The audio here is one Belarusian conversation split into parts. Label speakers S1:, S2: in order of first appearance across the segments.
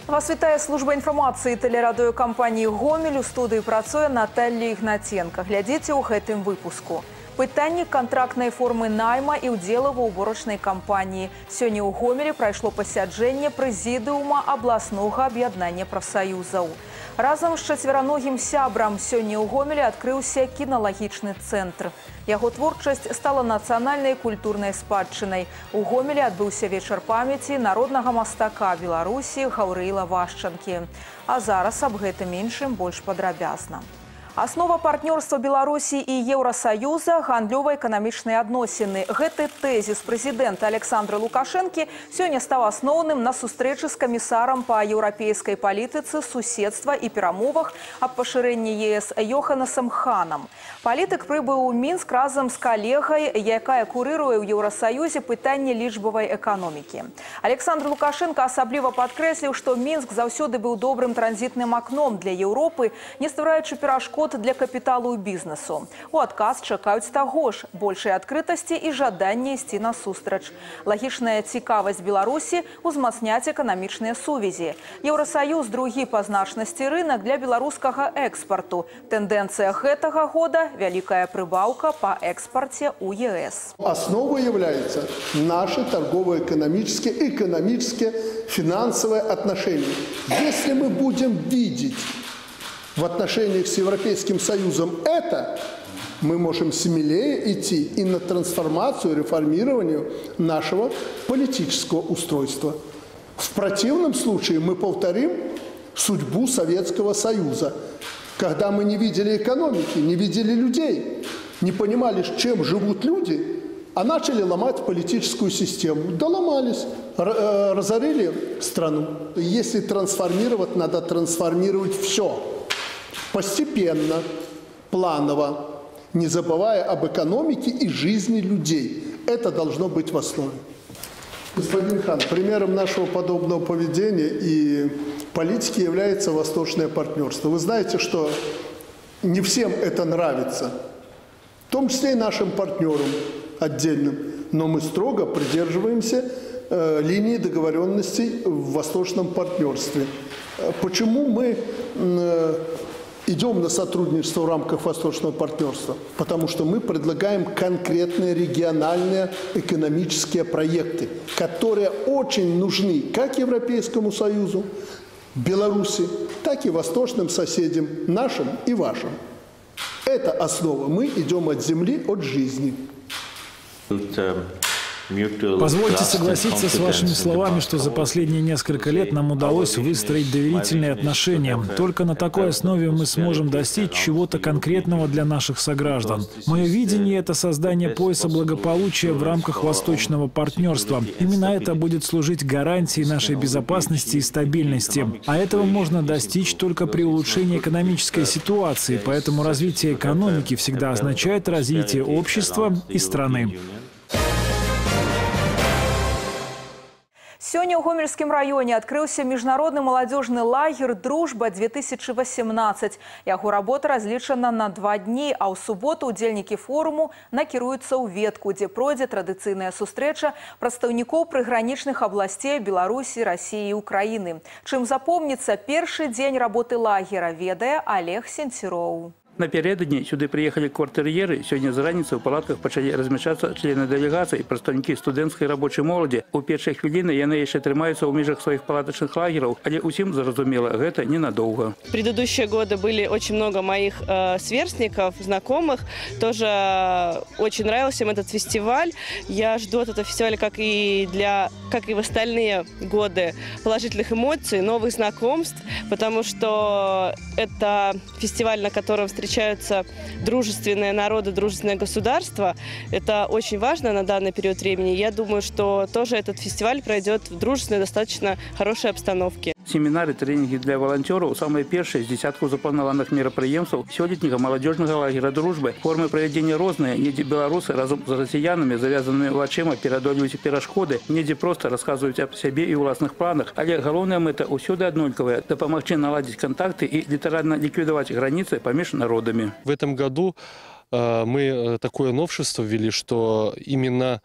S1: Вас вітае служба інфармацыі тэлерадыёкампаніі «Гомель». У студыі працуе Наталья Ігнаценка. Глядзіце ў гэтым выпуску. Пытанні кантрактнай формы найма і ўдзела ва ўборачнай кампаніі. Сёння ў Гомелі прайшло пасяджэнне прэзідыума абласнога аб'яднання прафсаюзаў. Разам з чацвераногім сябрам сёння ў Гомелі адкрыўся кіналагічны цэнтр. Яго творчасць стала нацыянальнай культурнай спадчынай. У Гомелі адбыўся вечар памяці народнага мастака Беларусі Гаўрыла Вашчанкі. А зараз аб гэтым іншым больш падрабязна. Аснова партнёрства Беларусі і Еўрасаюза – гандлёва-эканамічныя адносіны. Гэты тэзіс прэзідэнта Александра Лукашэнкі сёння стаў асноўным на сустрэчы з камісарам па еўрапейскай палітыцы, суседства і перамовах аб пашырэнні ЕС Йоханасам Ханам. Палітык прыбыў у Мінск разам з калегай, якая курыруе ў Еўрасаюзе пытанне лічбавай эканомікі. Александр Лукашенко асабліва падкрэсліў, што Мінск заўсёды быў добрым транзітным акном для Еўропы, не ствараючы перашкод для капіталу і бізнесу. У адказ чакаюць таго ж, большай адкрытасці і жаданне ісці насустрач. Лагічная цікавасць Беларусі узмацняць эканамічныя сувязі. Еўрасаюз – другі па значнасці рынок для беларускага экспарту. Тэндэнцыя гэтага года – вялікая прыбаўка па экспарце ў ЕС.
S2: Основой являются наши торгово-экономические, финансовые отношения. Если мы будем видеть в отношениях с Европейским Союзом это, мы можем смелее идти и на трансформацию, реформирование нашего политического устройства. В противном случае мы повторим судьбу Советского Союза, когда мы не видели экономики, не видели людей, не понимали, чем живут люди, а начали ломать политическую систему. Доломались, разорили страну. Если трансформировать, надо трансформировать все. Постепенно, планово, не забывая об экономике и жизни людей. Это должно быть в основе. Господин Хан, примером нашего подобного поведения и политики является восточное партнерство. Вы знаете, что не всем это нравится, в том числе и нашим партнерам отдельным. Но мы строго придерживаемся линии договоренностей в восточном партнерстве. Почему мы идем на сотрудничество в рамках восточного партнерства? Потому что мы предлагаем конкретные региональные экономические проекты, которые очень нужны как Европейскому Союзу, Беларуси, так и восточным соседям, нашим и вашим. Это основа. Мы идем от земли, от жизни.
S3: Позвольте согласиться с вашими словами, что за последние несколько лет нам удалось выстроить доверительные отношения. Только на такой основе мы сможем достичь чего-то конкретного для наших сограждан. Мое видение – это создание пояса благополучия в рамках восточного партнерства. Именно это будет служить гарантией нашей безопасности и стабильности. А этого можно достичь только при улучшении экономической ситуации, поэтому развитие экономики всегда означает развитие общества и страны.
S1: Сёння ў Гомельскім раёне адкрыўся міжнародны маладзёжны лагер «Дружба-2018». Яго работа разлічана на 2 дні, а ў суботу удзельнікі форуму накіруюцца ў Ветку, дзе пройдзе традыцыйная сустрэча прадстаўнікоў прыгранічных абласцей Беларусі, Расіі і Украіны. Чым запомніцца першы дзень работы лагера, ведае Олег Сенціроў.
S4: Напередодні сюди приїхали квартир'єри. Сьогодні зранку в палатках почали розміщатися члени делегації, представники студентської робочої молоді. У перші хвилини вони ще тримаються у межах своїх палаточних лагерів, але усім зрозуміло, це ненадовго.
S5: В предыдущие годы были очень много моих сверстников, знакомых. Тоже очень нравился им этот фестиваль. Я жду от этого фестиваля, как и в остальные годы, положительных эмоций, новых знакомств, потому что это фестиваль, на котором встречаются дружественные народы, дружественное государство. Это очень важно на данный период времени. Я думаю, что тоже этот фестиваль пройдет в дружественной, достаточно хорошей обстановке.
S4: Семинары, тренинги для волонтеров – самые первые из десятку запланованных мероприемств сёлетнего молодежного лагеря «Дружбы». Формы проведения разные. Недзе белорусы разом с россиянами, завязанными очима, переодолевают перешкоды. Недзе просто рассказывают о себе и властных планах. Але головная мета усюды однольковая – допомогти наладить контакты и литерально ликвидовать границы помеж народами.
S6: В этом году мы такое новшество ввели, что именно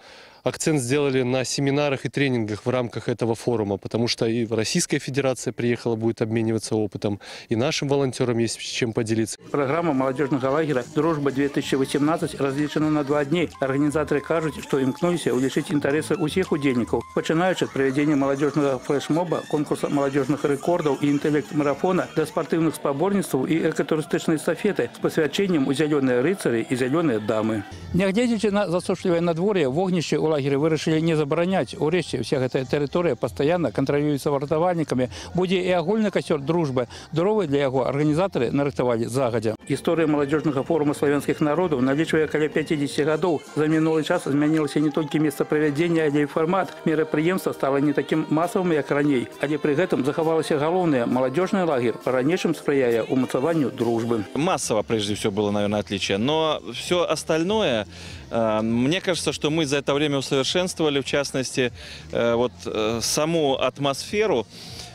S6: акцент сделали на семинарах и тренингах в рамках этого форума, потому что и Российская Федерация приехала, будет обмениваться опытом, и нашим волонтерам есть чем поделиться.
S4: Программа молодежного лагеря «Дружба-2018» различена на 2 дні. Организаторы кажут, что имкнулись увеличить интересы у всех удельников, начинаючи от проведения молодежного флешмоба, конкурса молодежных рекордов и интеллект-марафона до спортивных споборництв и экотуристичной эстафеты с посвящением у «Зеленые рыцари» и «Зеленые дамы». Не глядячи на засушливое надворье, вогнище у лагеря вырашили не забараняць. Урэшце, вся эта территория постоянно контролируется вартавальниками. Будзе и агульный костер дружбы. Дровы для его организаторы нарыхтовали загодя. История молодежного форума славянских народов, налічвае каля 50 годов. За минулый час изменилось не только место проведения, але и формат. Мерапрыемства стало не таким массовым, как раней. Але при этом заховалася галоўнае молодежный лагерь, по-ранейшым сприяя умацаванню дружбы.
S7: Массово, прежде всего, было, наверное, отличие. Но все остальное, мне кажется, что мы за это время усовершенствовали, в частности, саму атмосферу.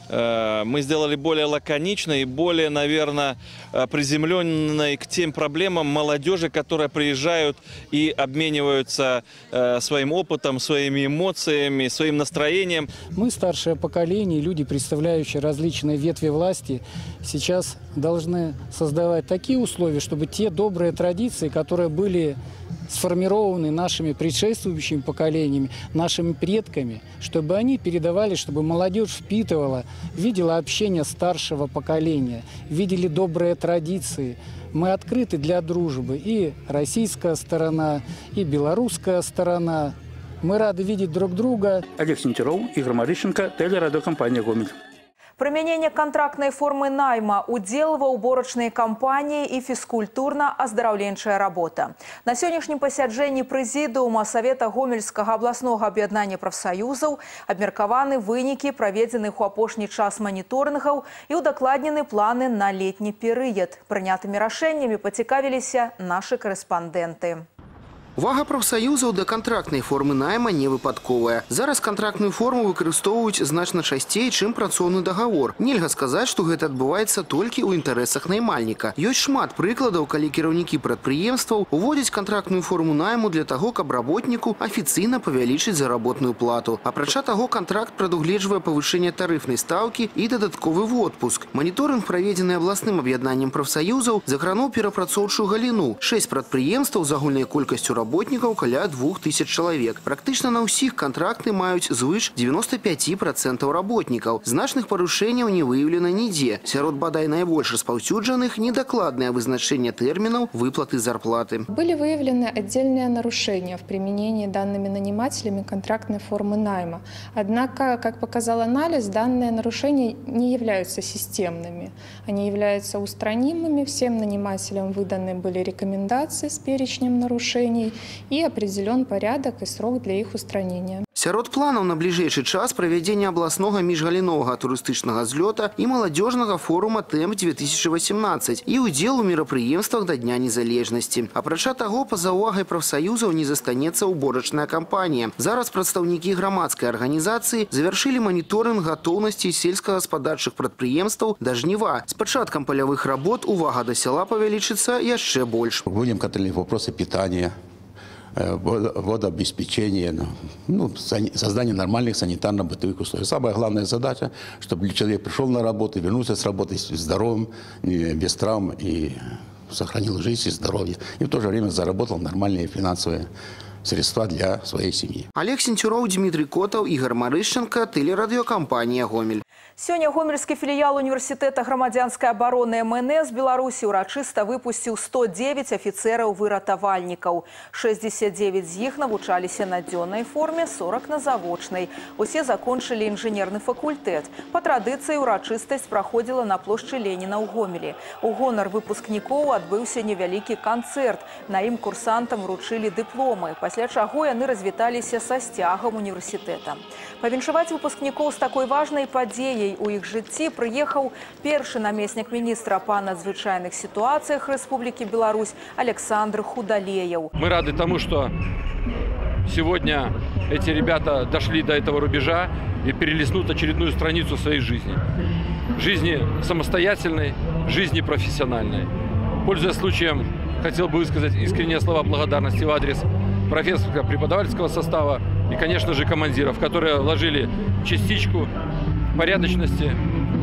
S7: Мы сделали более лаконичной и более, наверное, приземленной к тем проблемам молодежи, которые приезжают и обмениваются своим опытом, своими эмоциями, своим настроением.
S8: Мы, старшее поколение, люди, представляющие различные ветви власти, сейчас должны создавать такие условия, чтобы те добрые традиции, которые были сформированы нашими предшествующими поколениями, нашими предками, чтобы они передавали, чтобы молодежь впитывала, видела общение старшего поколения, видели добрые традиции. Мы открыты для дружбы. И российская сторона, и белорусская сторона. Мы рады видеть друг друга.
S4: Олег Сентеров, Игорь Марищенко, телерадиокомпания «Гомель».
S1: Прымяненне контрактнай формы найма, удзел ва ўборачнай кампаніі і фізкультурна-аздараўленчая работа. На сённяшнім пасяджэнні прэзідыума Савета Гомельскага абласнога аб'яднання прафсаюзаў абмеркаваны вынікі праведзеных у апошні час маніторынгаў і ўдакладнены планы на летні перыяд. Прынятымі рашэннямі пацікавіліся нашы корэспандэнты.
S9: Увага прафсаюзаў да контрактнай формы найма не выпадковая. Зараз контрактную форму выкарыстоўваюць значна часцей, чым працоўны дагавор. Нельга сказаць, што гэта адбываецца толькі ў інтарэсах наймальніка. Ёсць шмат прыкладаў, калі кіраўнікі прадпрыемстваў уводзяць контрактную форму найму для таго, каб работніку афіцыйна павялічыць заработную плату. Апрача таго, контракт прадугледжвае павышэнне тарыфнай стаўкі і дадатковы водпуск. Маніторынг, праведзены абласным аб'яднаннем прафсаюзаў, закрануў перапрацоўчую галіну. 6 прадпрыемстваў з агульнай колькасцю работников каля 2000 человек. Практично на ўсіх контракты маюць звыш 95% работников. Значных парушэнняў не выявлена нідзе. Сярод бадай найбольш распаўсюджаных недокладное вызначение терминов выплаты зарплаты.
S10: Были выявлены отдельные нарушения в применении данными нанимателями контрактной формы найма. Однако, как показал анализ, данные нарушения не являются системными. Они являются устранимыми. Всем нанимателям выданы были рекомендации с перечнем нарушений и определен порядок и срок для их устранения.
S9: Сярод планаў на бліжэйшы час правядзення абласнога міжгаліновага турыстычнага злёта і маладзёжнага форума «Тэмп-2018» і ўдзел у мерапрыемствах да Дня незалежнасці. Апрача таго, па-за ўвагай прафсаюзаў не застанецца ўборачная кампанія. Зараз прадстаўнікі грамадскай арганізацыі завяршылі маніторынг гатоўнасці сельскагаспадарчых прадпрыемстваў да жніва. З пачаткам палявых работ увага да сяла павялічыцца яшчэ больш.
S11: Будем контролировать вопросы питания, водообеспечения, создание нормальных санитарно-бытовых условий. Самая главная задача, чтобы человек пришел на работу, вернулся с работы здоровым, без травм и сохранил жизнь и здоровье. И в то же время заработал нормальные финансовые средства для своей семьи.
S9: Олег Сентеров, Дмитрий Котов, Игорь Марыщенко, телерадиокомпания «Гомель».
S1: Сёння гомельскі філіял універсітэта грамадзянскай абароны МНС Беларусі ўрачыста выпусціў 109 афіцэраў-выратавальнікаў. 69 з іх навучаліся на дзённай форме, 40 на завочнай. Усе закончылі інжынерны факультэт. Па традыцыі ўрачыстасць праходзіла на плошчы Леніна ў Гомелі. У гонар выпускнікоў адбыўся невялікі канцэрт. На ім курсантам вручылі дыпломы, пасля чаго яны развіталіся са сцягам універсітэта. Павіншаваць выпускнікоў з такой важнай падзеяй у іх жыцці прыехаў першы намеснік міністра па надзвычайных ситуациях Республики Беларусь Александр Худалеев.
S12: Мы рады тому, что сегодня эти ребята дошли до этого рубежа и перелистнут очередную страницу своей жизни. Жизни самостоятельной, жизни профессиональной. Пользуясь случаем, хотел бы высказать искренние слова благодарности в адрес профессорско-преподавательского состава, и, конечно же, командиров, которые вложили частичку порядочности,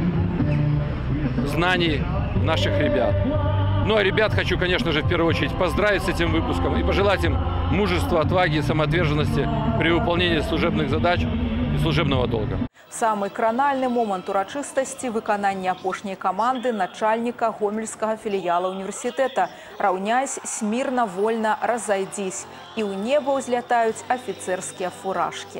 S12: знаний наших ребят. Ну а ребят хочу, конечно же, в первую очередь поздравить с этим выпуском и пожелать им мужества, отваги и самоотверженности при выполнении служебных задач и служебного долга.
S1: Самый кранальный момент урачыстасці выканання апошняй каманды начальника гомельскага філіяла універсітэта. Раўняйся, смирно, вольно, разойдись. И у неба ўзлятаюць офицерские фуражки.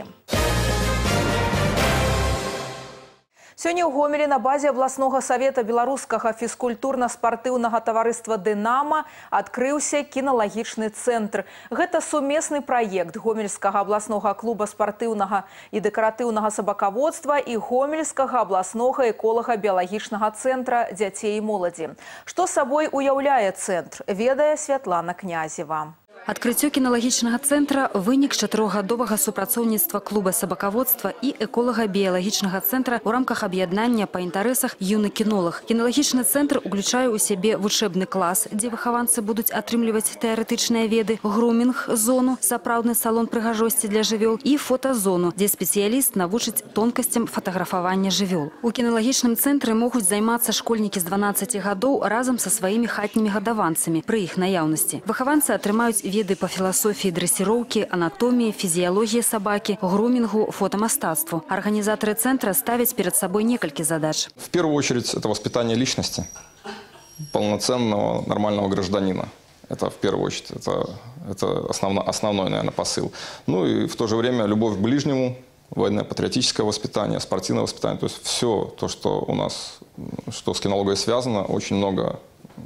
S1: Сёння ў Гомелі на базе абласнога савета беларускага фізкультурна-спартыўнага таварыства «Дынамо» адкрыўся кіналагічны цэнтр. Гэта сумесны праект Гомельскага абласнога клуба спартыўнага і дэкаратыўнага сабакаводства і Гомельскага абласнога эколага-біялагічнага цэнтра дзяцей і моладзі. Што сабой уяўляе цэнтр, ведае Святлана Князева.
S13: Адкрыццё кіналагічнага цэнтра – вынік 4-гадовага супрацоўніцтва клуба сабакаводства і эколага-біялагічнага цэнтра ў рамках аб'яднання па інтарэсах «Юны кінолаг». Кіналагічны цэнтр уключае ў сябе вучэбны клас, дзе выхаванцы будуць атрымліваць тэарэтычныя веды, грумінг-зону, сапраўдны салон прыгажосці для жывёл і фотазону, дзе спецыяліст навучыць тонкасцям фатаграфавання жывёл. У кіналагічным цэнтры могуць займацца школьнікі з 12 гадоў разам са сваімі хатнімі гадаванцамі пры іх наяўнасці. Выхаванцы атрымаюць веды по философии дрессировки, анатомии, физиологии собаки, грумингу, фотомастатству. Организаторы центра ставят перед собой несколько задач.
S14: В первую очередь это воспитание личности, полноценного, нормального гражданина. Это в первую очередь, это основной, наверное, посыл. Ну и в то же время любовь к ближнему, военно-патриотическое воспитание, спортивное воспитание. То есть все то, что у нас, что с кинологией связано, очень много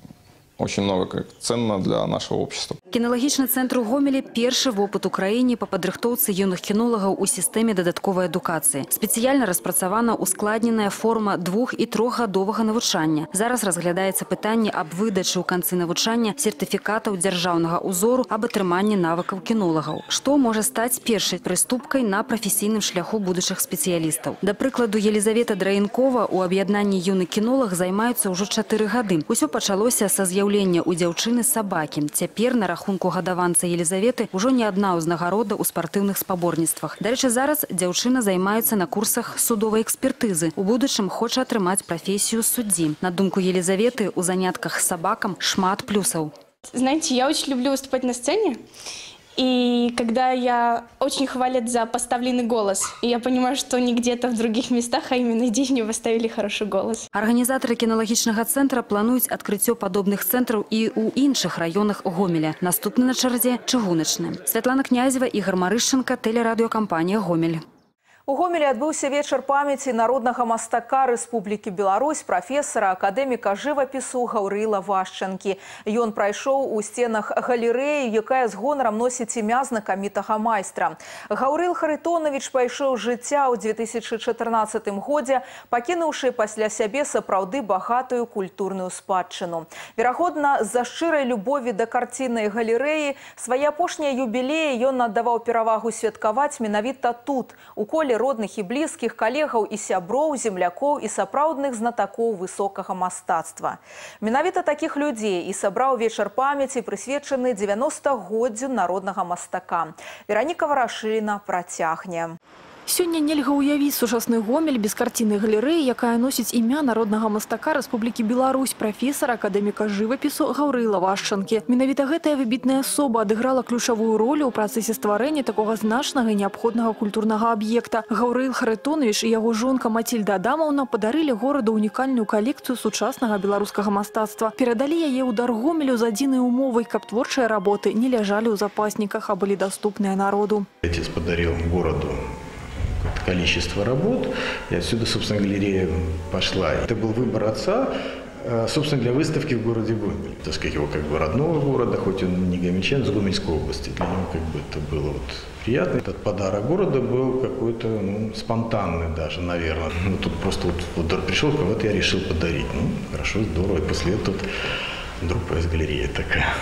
S14: ценно для нашего общества.
S13: Кіналагічны цэнтр у Гомелі – першы вопыт у краіне па падрыхтоўцы юных кінолагаў у сістэме дадатковай адукацыі. Спецыяльна распрацавана ускладненая форма 2- і 3-гадовага навучання. Зараз разглядаецца пытанне аб выдачы ў канцы навучання сертыфікатаў дзяржаўнага ўзору аб атрыманні навыкаў кінолагаў, што можа стаць першай прыступкай на прафесійным шляху будучых спецыялістаў. Да прыкладу, Елізавета Драенкова у аб'яднанні «Юны кінолаг» займаецца ўжо 4 гады. Усё пачалося са з'яўлення ў дзяўчыны сабакі. Цяпер на рахунку гадаванца Елізаветы ўжо не адна ўзнагарода ў спартыўных спаборніцтвах. Дарэчы, зараз дзяўчына займаецца на курсах судовай экспертызы. У будучым хоча атрымаць прафесію суддзі. На думку Елізаветы, у занятках з сабакам шмат плюсаў.
S15: Знаете, я очень люблю выступать на сцене. И когда я очень хвалят за поставленный голос, и я понимаю, что не где-то в других местах, а именно здесь мне поставили хороший голос.
S13: Организаторы кіналагічнага цэнтра плануюць адкрыццё падобных цэнтраў і ў іншых раёнах Гомеля. Наступны на чарзе – чыгуначны. Святлана Князева, Ігор Марышченко, тэлерадыёкампанія «Гомель».
S1: У Гомелі адбыўся вечар памяці народнага мастака Рэспублікі Беларусь, прафесара, акадэміка жывапісу Гаўрыла Вашчанкі. Ён прайшоў у сценах галерэі, якая з гонарам носіць імя знакамітага майстра. Гаўрыл Харитонович пайшоў з жыцця ў 2014 годзе, пакінуўшы пасля сябе сапраўды багатую культурную спадчыну. Верагодна, з-за шчырай любові да карціны галерэі свае апошнія юбілеі ён аддаваў перавагу святкаваць менавіта тут, у коле родных і блізкіх, калегаў і сяброў, землякоў і сапраўдных знатакоў высокага мастацтва. Менавіта такіх людзей і сабраў вечар памяці, прысвечаны 90-годдзю народнага мастака. Вераніка Варашыліна працягне.
S16: Сёння нельга ўявіць сучасны Гомель без карціны галерэі, якая носіць імя народнага мастака Рэспублікі Беларусь, прафесара, акадэміка жывапісу Гаўрыла Вашчанкі. Менавіта гэтая выбітная асоба адыграла ключавую ролю ў працэсе стварэння такога значнага і неабходнага культурнага аб'екта. Гаўрыл Харитонович і яго жонка Матильда Адамаўна падарылі гораду унікальную калекцыю сучаснага беларускага мастацтва. Перадалі яе ў дар Гомелю з адзінай умовай, каб творчыя работы не ляжалі ў запасніках, а былі даступныя народу.
S17: Отец подарил городу количество работ, и отсюда, собственно, галерея пошла. Это был выбор отца, собственно, для выставки в городе Гомель. Так сказать, его как бы родного города, хоть он не гомельчан, с Гомельской области. Для него как бы это было вот приятно. Этот подарок города был какой-то спонтанный даже, наверное. Тут просто вот пришел, кого-то я решил подарить. Хорошо, здорово. И после этого вдруг появилась галерея такая.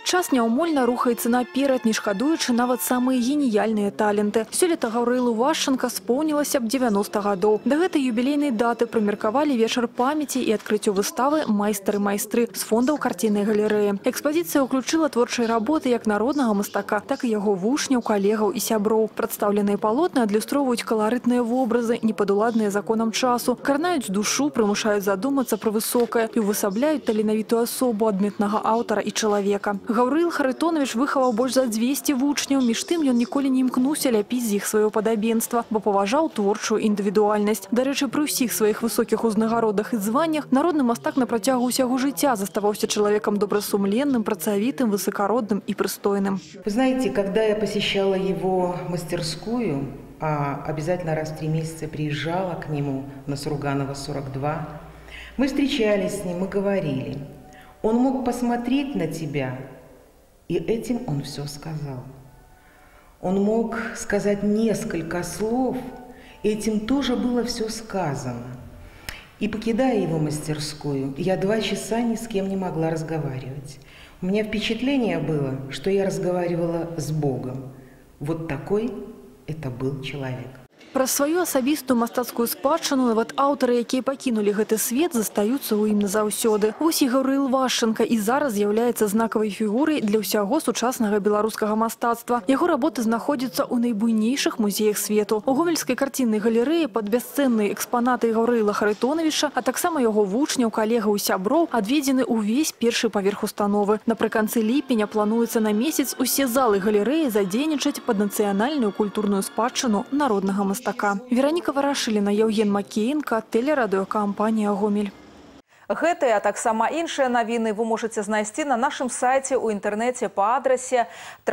S16: Час няўмольна рухаецца наперад, не шкадуючы нават самыя геніяльныя таленты. Сёлета Гаўрылу Вашчанка споўнілася б 90 гадоў. Да гэтай юбілейнай даты прымеркавалі вечар памяці і адкрыццё выставы «Майстары-майстры» з фондаў карціннай галерэі. Экспазіцыя ўключыла творчыя работы як народнага мастака, так і яго вучняў, калегаў і сяброў. Прадстаўленыя палотны адлюстроўваюць каларытныя вобразы, непадуладныя законам часу, карнаюць душу, прымушаюць задумацца пра высокае і увасабляюць таленавітую асобу адметнага аўтара і чалавека. Гаўрыл Харитонович выхаваў больш за 200 вучняў, між тым ён ніколі не імкнуўся ляпіць з іх сваё падабенства, бо паважаў творчую індывідуальнасць. Дарэчы, пры ўсіх сваіх высокіх узнагародах і званнях народны мастак на працягу ўсяго жыцця заставаўся человеком добросумленным, працавітым, высокородным и пристойным.
S18: Вы знаете, когда я посещала его мастерскую, а обязательно раз в 3 месяца приезжала к нему на Сурганова 42, мы встречались с ним и говорили. Он мог посмотреть на тебя, и этим он все сказал. Он мог сказать несколько слов, и этим тоже было все сказано. И покидая его мастерскую, я 2 часа ни с кем не могла разговаривать. У меня впечатление было, что я разговаривала с Богом. Вот такой это был человек.
S16: Пра сваю асабістую мастацкую спадчыну нават аўтары, якія пакінулі гэты свет, застаюцца ў ім назаўсёды. Вось і Гаўрыл Вашчанка і зараз з'яўляецца знакавай фігурай для ўсяго сучаснага беларускага мастацтва. Яго работы знаходзяцца ў найбуйнейшых музеях свету. У гомельскай карціннай галерэі пад бясцэнныя экспанаты Гаўрыла Харитоновича, а таксама яго вучняў, калегаў і сяброў адведзены ўвесь першы паверх установы. Напрыканцы ліпеня плануецца на месяц усе залы галерэі задзейнічаць пад нацыянальную культурную спадчыну народнага мастацтва. Вероніка Варашыліна, Яўген Макеенка, тэлерадыёкампанія «Гомель».
S1: Гэтыя, а таксама іншыя навіны вы можаце знайсці на нашым сайце ў інтэрнэце па адрасе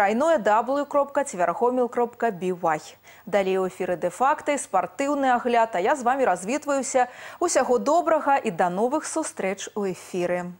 S1: www.tvergomel.by. Далей у эфіры «Дэ-факты», спартыўны агляд, а я з вами развітваюся. Усяго добрага і да новых сустрэч у эфіры.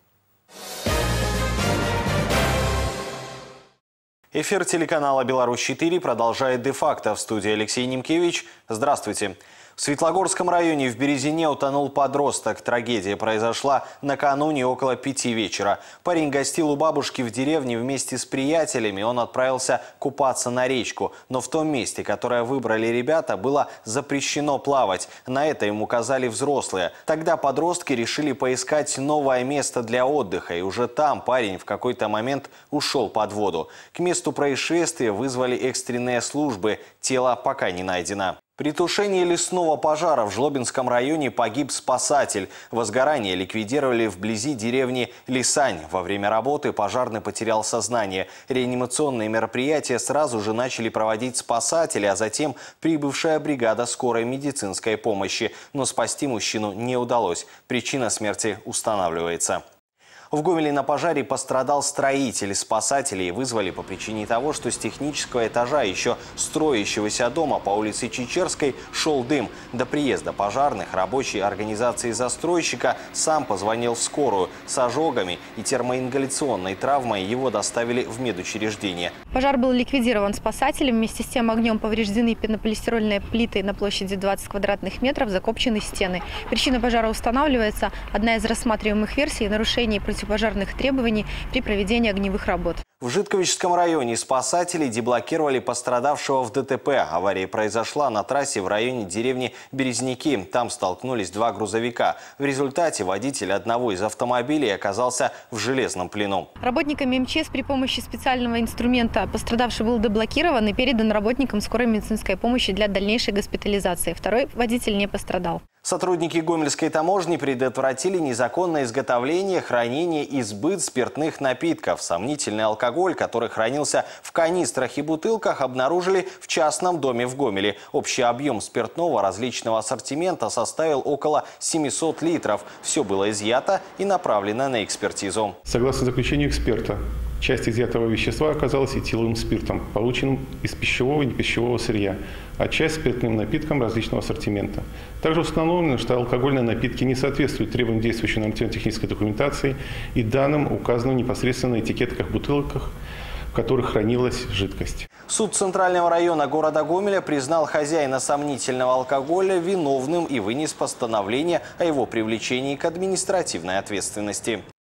S19: Эфир телеканала «Беларусь-4» продолжает «Де-факто». В студии Алексей Немкевич. Здравствуйте. В Светлогорском районе в Березине утонул подросток. Трагедия произошла накануне около 5 вечера. Парень гостил у бабушки в деревне вместе с приятелями. Он отправился купаться на речку. Но в том месте, которое выбрали ребята, было запрещено плавать. На это им указали взрослые. Тогда подростки решили поискать новое место для отдыха. И уже там парень в какой-то момент ушел под воду. К месту происшествия вызвали экстренные службы. Тело пока не найдено. При тушении лесного пожара в Жлобинском районе погиб спасатель. Возгорание ликвидировали вблизи деревни Лисань. Во время работы пожарный потерял сознание. Реанимационные мероприятия сразу же начали проводить спасатели, а затем прибывшая бригада скорой медицинской помощи. Но спасти мужчину не удалось. Причина смерти устанавливается. В Гомеле на пожаре пострадал строитель. Спасатели вызвали по причине того, что с технического этажа еще строящегося дома по улице Чечерской шел дым. До приезда пожарных рабочий организации застройщика сам позвонил в скорую. С ожогами и термоингаляционной травмой его доставили в медучреждение.
S20: Пожар был ликвидирован спасателем. Вместе с тем огнем повреждены пенополистирольные плиты на площади 20 квадратных метров, закопчены стены. Причина пожара устанавливается. Одна из рассматриваемых версий – нарушение противопожарных требований при проведении огневых работ.
S19: В Житковичском районе спасатели деблокировали пострадавшего в ДТП. Авария произошла на трассе в районе деревни Березники. Там столкнулись 2 грузовика. В результате водитель одного из автомобилей оказался в железном плену.
S20: Работниками МЧС при помощи специального инструмента пострадавший был деблокирован и передан работникам скорой медицинской помощи для дальнейшей госпитализации. Второй водитель не пострадал.
S19: Сотрудники Гомельской таможни предотвратили незаконное изготовление, хранение и сбыт спиртных напитков. Сомнительный алкоголь, который хранился в канистрах и бутылках, обнаружили в частном доме в Гомеле. Общий объем спиртного различного ассортимента составил около 700 литров. Все было изъято и направлено на экспертизу.
S21: Согласно заключению эксперта, часть изъятого вещества оказалась этиловым спиртом, полученным из пищевого и непищевого сырья, а часть спиртным напитком различного ассортимента. Также установлено, что алкогольные напитки не соответствуют требованиям действующей нормативно-технической документации и данным, указанным непосредственно на этикетках бутылках, в которых хранилась жидкость.
S19: Суд Центрального района города Гомеля признал хозяина сомнительного алкоголя виновным и вынес постановление о его привлечении к административной ответственности.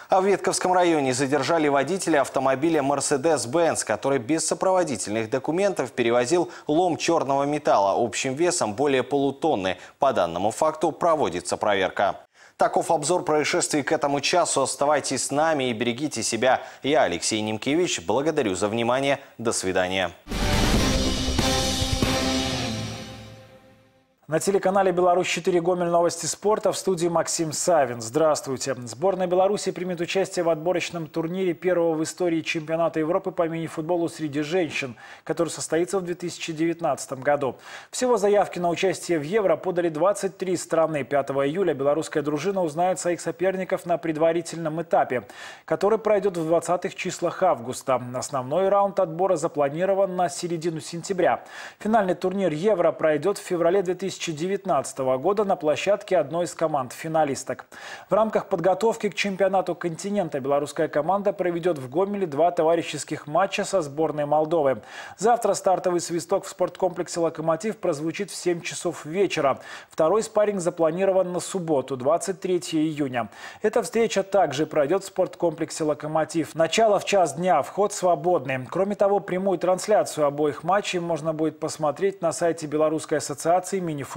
S19: А в Ветковском районе задержали водителя автомобиля Mercedes-Benz, который без сопроводительных документов перевозил лом черного металла общим весом более полутонны. По данному факту проводится проверка. Таков обзор происшествий к этому часу. Оставайтесь с нами и берегите себя. Я Алексей Немкевич. Благодарю за внимание. До свидания.
S3: На телеканале «Беларусь-4» Гомель, новости спорта, в студии Максим Савин. Здравствуйте. Сборная Беларуси примет участие в отборочном турнире первого в истории чемпионата Европы по мини-футболу среди женщин, который состоится в 2019 году. Всего заявки на участие в Евро подали 23 страны. 5 июля белорусская дружина узнает своих соперников на предварительном этапе, который пройдет в 20-х числах августа. Основной раунд отбора запланирован на середину сентября. Финальный турнир Евро пройдет в феврале 2019 года на площадке одной из команд-финалисток. В рамках подготовки к чемпионату континента белорусская команда проведет в Гомеле 2 товарищеских матча со сборной Молдовы. Завтра стартовый свисток в спорткомплексе «Локомотив» прозвучит в 7 часов вечера. Второй спарринг запланирован на субботу, 23 июня. Эта встреча также пройдет в спорткомплексе «Локомотив». Начало в час дня, вход свободный. Кроме того, прямую трансляцию обоих матчей можно будет посмотреть на сайте Белорусской ассоциации мини-футбола.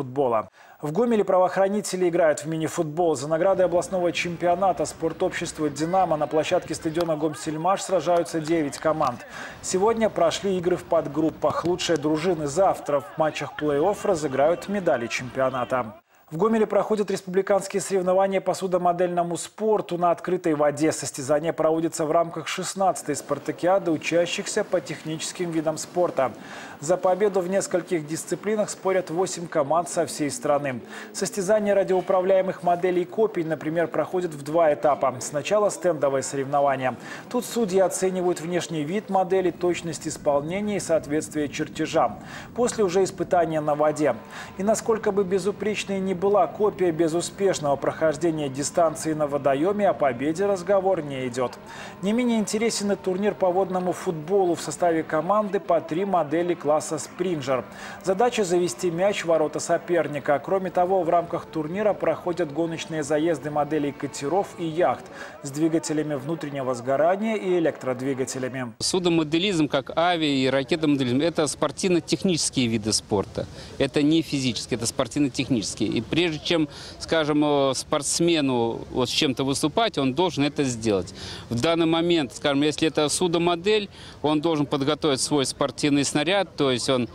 S3: В Гомеле правоохранители играют в мини-футбол. За награды областного чемпионата спортобщества «Динамо» на площадке стадиона Гомсельмаш сражаются 9 команд. Сегодня прошли игры в подгруппах. Лучшие дружины завтра в матчах плей-офф разыграют медали чемпионата. В Гомеле проходят республиканские соревнования по судомодельному спорту на открытой воде. Состязания проводятся в рамках 16-й спартакиады учащихся по техническим видам спорта. За победу в нескольких дисциплинах спорят 8 команд со всей страны. Состязания радиоуправляемых моделей копий, например, проходят в 2 этапа. Сначала стендовые соревнования. Тут судьи оценивают внешний вид модели, точность исполнения и соответствие чертежам. После уже испытания на воде. И насколько бы безупречной ни была копия безуспешного прохождения дистанции на водоеме, о победе разговор не идет. Не менее интересен и турнир по водному футболу. В составе команды по 3 модели класса «Спринджер». Задача – завести мяч в ворота соперника. Кроме того, в рамках турнира проходят гоночные заезды моделей катеров и яхт с двигателями внутреннего сгорания и электродвигателями.
S2: Судомоделизм, как ави- и ракетомоделизм, это спортивно-технические виды спорта. Это не физические, это спортивно-технические. И прежде чем, скажем, спортсмену вот с чем-то выступать, он должен это сделать. В данный момент, скажем, если это судомодель, он должен подготовить свой спортивный снаряд, то есть он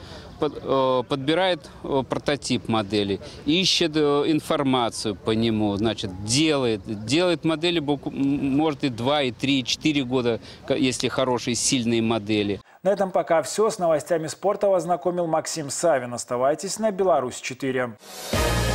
S2: подбирает прототип модели, ищет информацию по нему, значит, делает модели, может и 2, и 3, и 4 года, если хорошие, сильные модели.
S3: На этом пока все. С новостями спорта вас знакомил Максим Савин. Оставайтесь на «Беларусь-4».